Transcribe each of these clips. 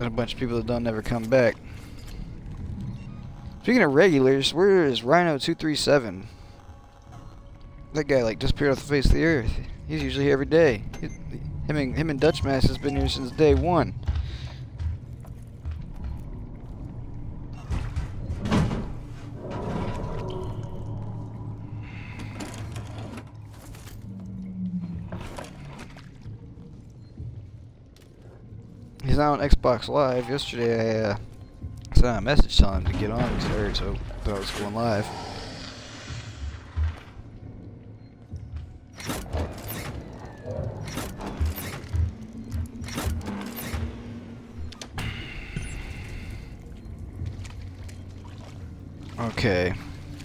And a bunch of people that don't ever come back. Speaking of regulars, where is Rhino 237? That guy like disappeared off the face of the earth. He's usually here every day. Him and Dutch Mass has been here since day one. He's not on Xbox Live. Yesterday I sent out a message telling him to get on because I heard so thought I was going live. Okay.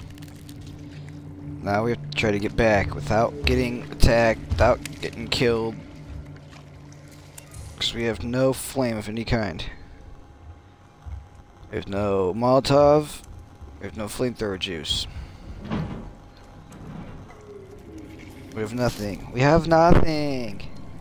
Now we have to try to get back without getting attacked, without getting killed. Because we have no flame of any kind. We have no Molotov. We have no flamethrower juice. We have nothing. We have nothing!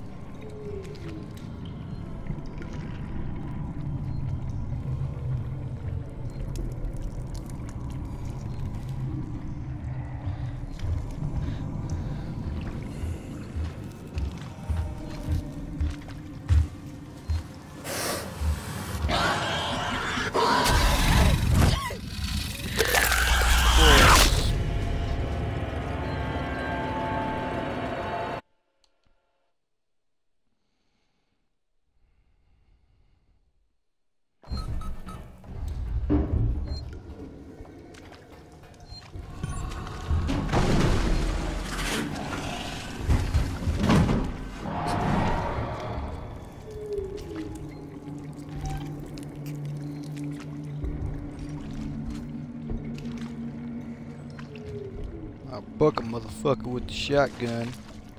I'll buck a motherfucker with the shotgun.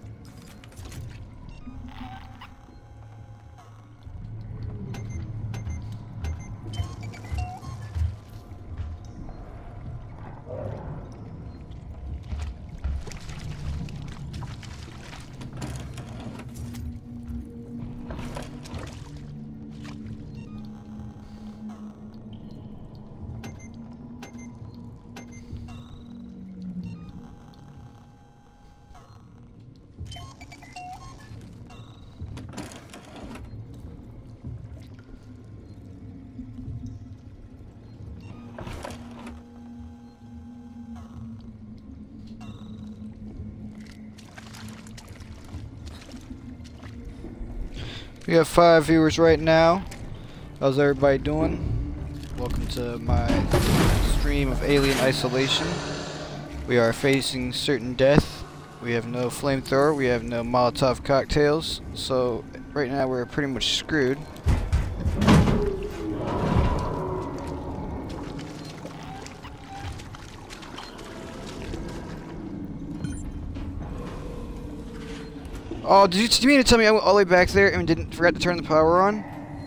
We have 5 viewers right now. How's everybody doing? Welcome to my stream of Alien Isolation. We are facing certain death. We have no flamethrower, we have no Molotov cocktails, so right now we're pretty much screwed. Oh, did you mean to tell me I went all the way back there and forgot to turn the power on?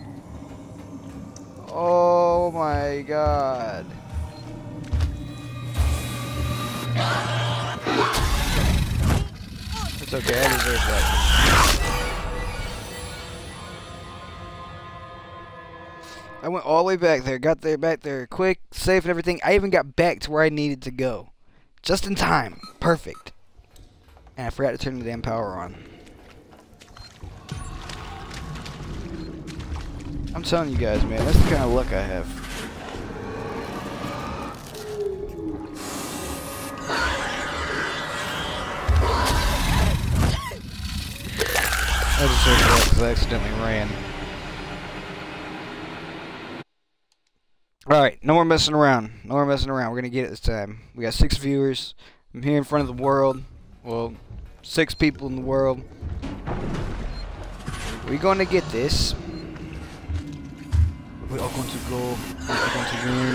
Oh my god. It's okay, I deserve that. I went all the way back there, got there back there quick, safe and everything. I even got back to where I needed to go. Just in time. Perfect. And I forgot to turn the damn power on. I'm telling you guys, man, that's the kind of luck I have. I deserve that because I accidentally ran. Alright, no more messing around. No more messing around. We're going to get it this time. We got 6 viewers. I'm here in front of the world. Well, 6 people in the world. We're going to get this. We are going to go. We are going to win.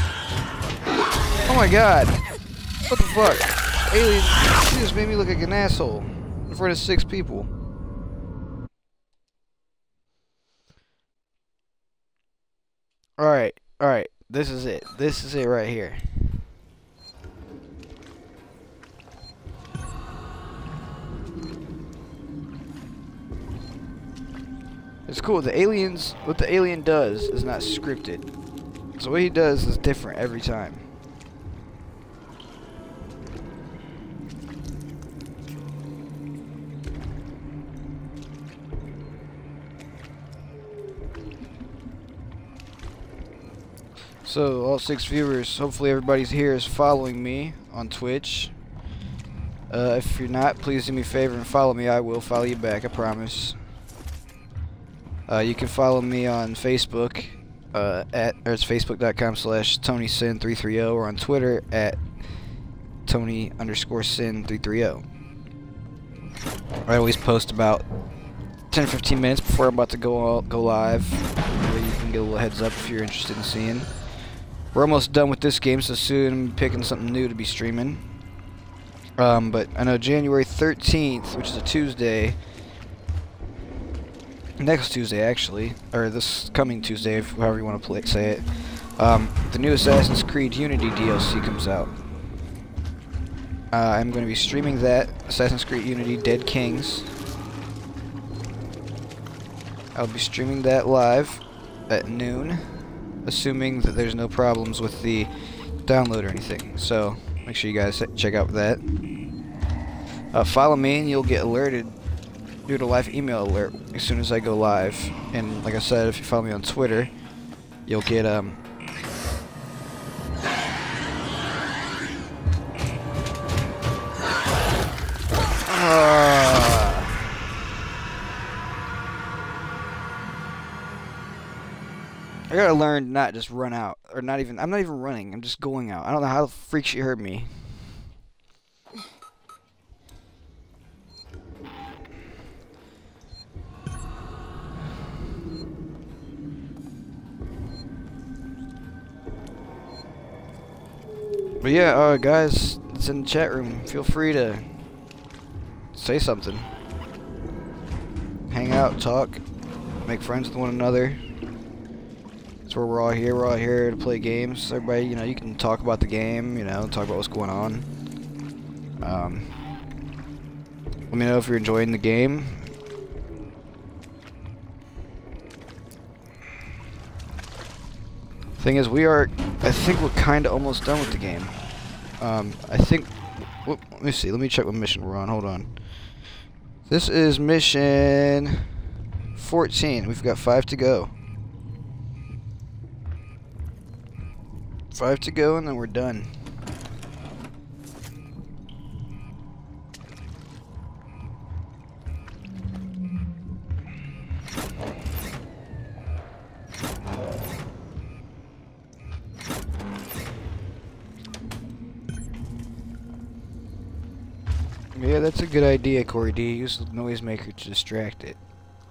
Oh my god! What the fuck? Alien, you just made me look like an asshole in front of 6 people. Alright, alright. This is it. This is it right here. It's cool. The aliens, what the alien does is not scripted. So what he does is different every time. So, all 6 viewers, hopefully everybody's here is following me on Twitch. If you're not, please do me a favor and follow me. I will follow you back, I promise. You can follow me on Facebook, it's facebook.com/TonySin330, or on Twitter at Tony_Sin330. I always post about 10-15 minutes before I'm about to go live. Where you can get a little heads up if you're interested in seeing. We're almost done with this game, so soon I'm picking something new to be streaming. But I know January 13th, which is a Tuesday, next Tuesday actually, or this coming Tuesday, if however you want to say it, the new Assassin's Creed Unity DLC comes out. I'm going to be streaming that, Assassin's Creed Unity Dead Kings. I'll be streaming that live at noon, assuming that there's no problems with the download or anything. So make sure you guys check out that. Follow me and you'll get alerted due to live email alert as soon as I go live. And like I said, if you follow me on Twitter, you'll get I gotta learn to not just run out, or not even, I'm not even running, I'm just going out. I don't know how the freak she heard me. But yeah, guys, it's in the chat room. Feel free to say something. Hang out, talk, make friends with one another. That's where we're all here. We're all here to play games. Everybody, you know, you can talk about the game, you know, talk about what's going on. Let me know if you're enjoying the game. Thing is, I think we're kind of almost done with the game. I think, let me see, let me check what mission we're on, hold on. This is mission 14, we've got 5 to go. 5 to go and then we're done. Yeah, that's a good idea, Corey D. Use the noisemaker to distract it.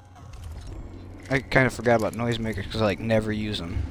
I kind of forgot about noisemakers because I like never use them.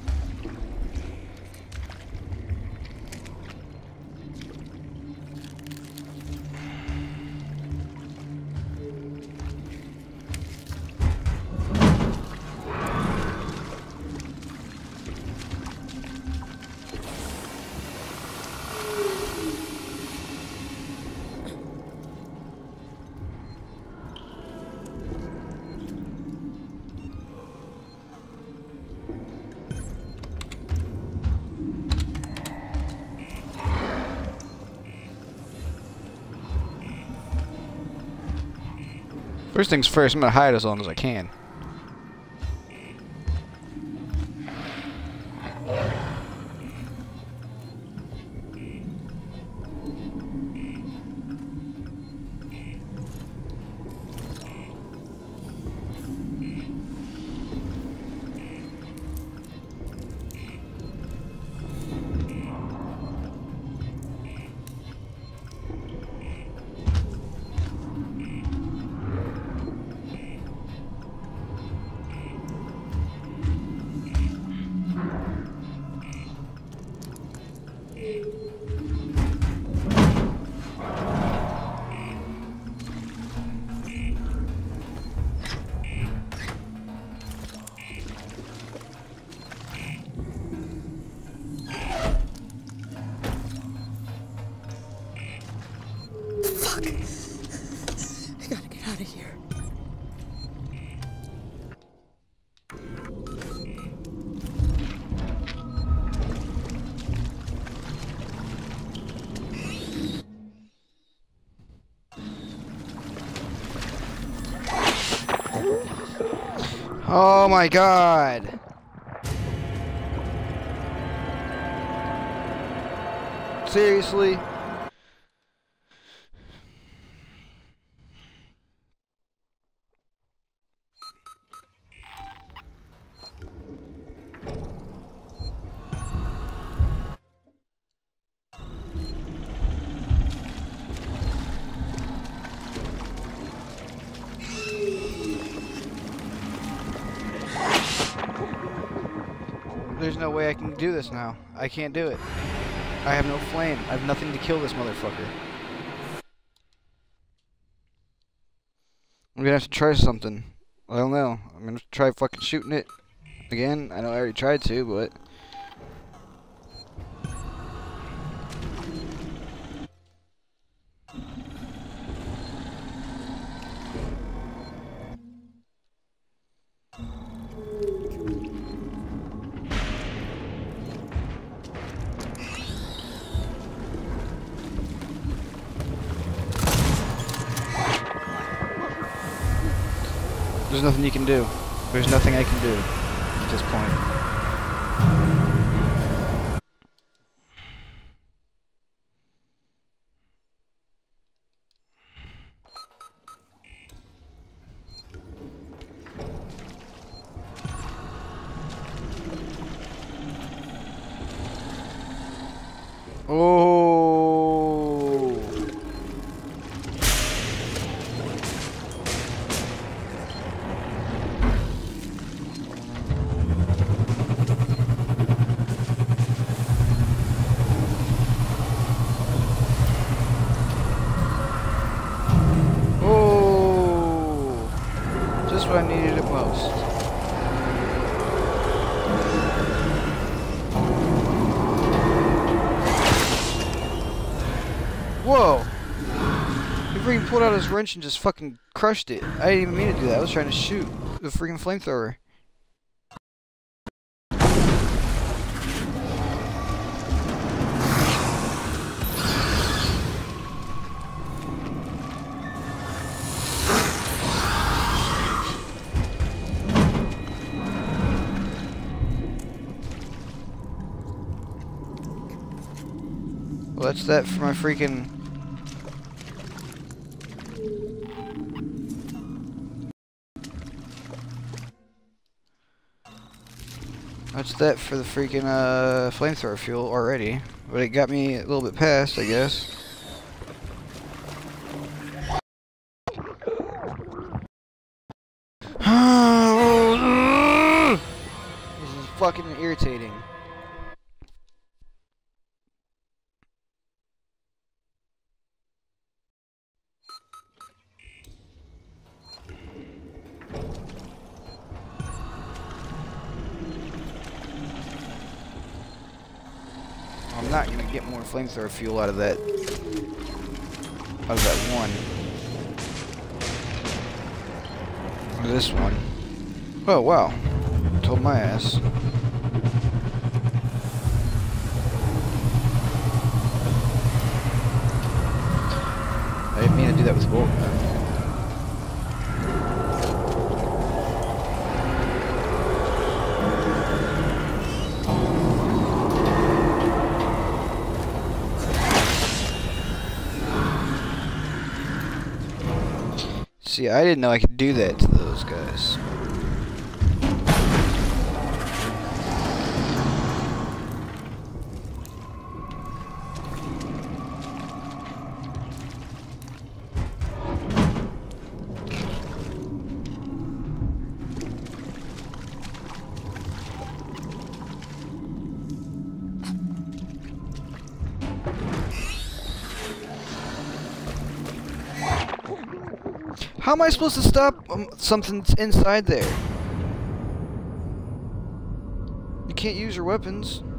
First things first, I'm gonna hide as long as I can. Oh my god! Seriously? There's no way I can do this now. I can't do it. I have no flame. I have nothing to kill this motherfucker. I'm gonna have to try something. I don't know. I'm gonna try fucking shooting it again. I know I already tried to, but... There's nothing you can do. There's nothing I can do at this point. Oh! Just when I needed it most. Whoa! He freaking pulled out his wrench and just fucking crushed it. I didn't even mean to do that. I was trying to shoot the freaking flamethrower. Well, that's that for my freaking... That's that for the freaking flamethrower fuel already. But it got me a little bit past, I guess. This is fucking irritating. I'm not gonna get more flamethrower fuel out of that one. Or this one. Oh wow. Told my ass. I didn't mean to do that with the bolt gun. See, I didn't know I could do that to those guys. How am I supposed to stop something inside there? You can't use your weapons.